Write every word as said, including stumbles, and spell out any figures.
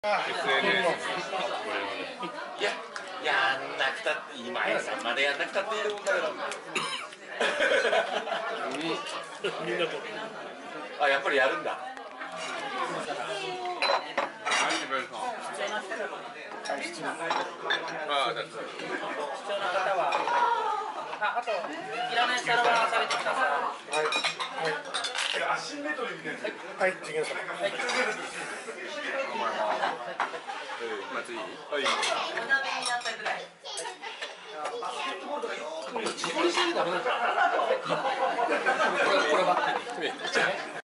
エスエヌエスいや、やんなくたって今井さんまでやんなくたっていいと思うんだけど。 みんなと。 あ、やっぱりやるんだ。 あと、いらない皿は下げてください。 はい。はい。アシンメトリーみたいな。はい、次の皿。はい。 まずいい？はい。 お鍋になったぐらい。バスケットボールとかよーく見る。自分にしてるだろなんか。これこれバッテリー。